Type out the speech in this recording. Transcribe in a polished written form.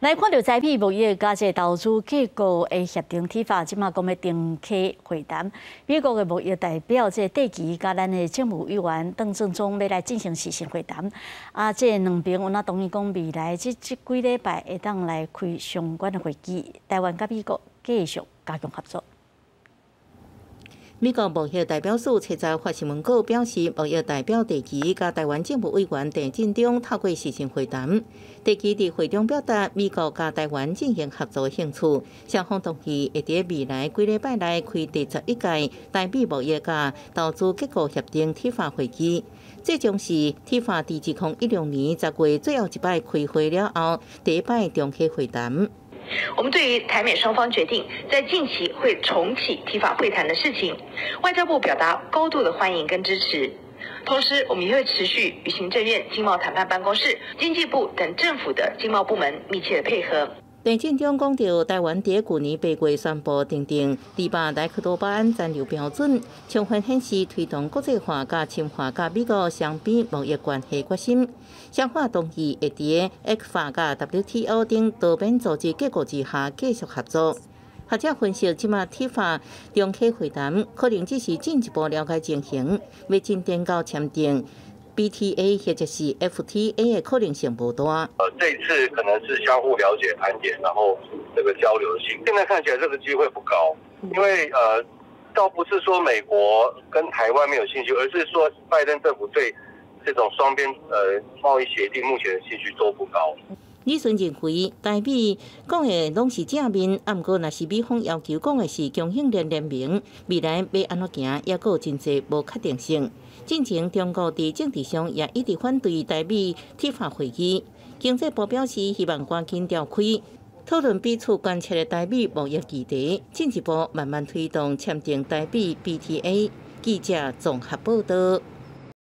来看到台美贸易加这投资结构的协定提法，即马讲要重启会谈。美国的贸易代表这戴琪甲咱的政务委员邓正中要来进行视讯会谈。这两边有同意讲未来这几礼拜会当来开相关的会议，台湾甲美国继续加强合作。 美国贸易代表处七早发新闻稿表示，贸易代表戴琪甲台湾政务委员郑振中透过视讯会谈。戴琪伫会中表达美国甲台湾进行合作兴趣，双方同意会伫未来几礼拜内开第11届台美贸易甲投资结构协定铁法会议。这将是铁法伫2016年10月最后一摆开会了后，第一摆重启会谈。 我们对于台美双方决定在近期会重启提法会谈的事情，外交部表达高度的欢迎跟支持。同时，我们也会持续与行政院经贸谈判办公室、经济部等政府的经贸部门密切的配合。 郑振中讲到，台湾伫去年8月宣布订定200莱克多巴胺残留标准，充分显示推动国际化甲深化甲美国双边贸易关系决心。双方同意会伫 ECFA 甲 WTO 等多边组织结构之下继续合作。学者分析，即马铁法重启会谈可能只是进一步了解情形，要进展到签订 BTA 或者是 FTA 的可能性不大。 这一次可能是相互了解、盘点，然后这个交流性。现在看起来这个机会不高，因为倒不是说美国跟台湾没有兴趣，而是说拜登政府对这种双边贸易协定目前的兴趣都不高。 李顺认为，台美讲的拢是正面，啊，毋过若是美方要求讲的是强硬联名，未来要安怎行，也有真侪无确定性。进前，中国伫政治上也一直反对台美铁法会议。经济部表示，希望赶紧召开讨论彼此关切的台美贸易议题，进一步慢慢推动签订台美 BTA。记者综合报道。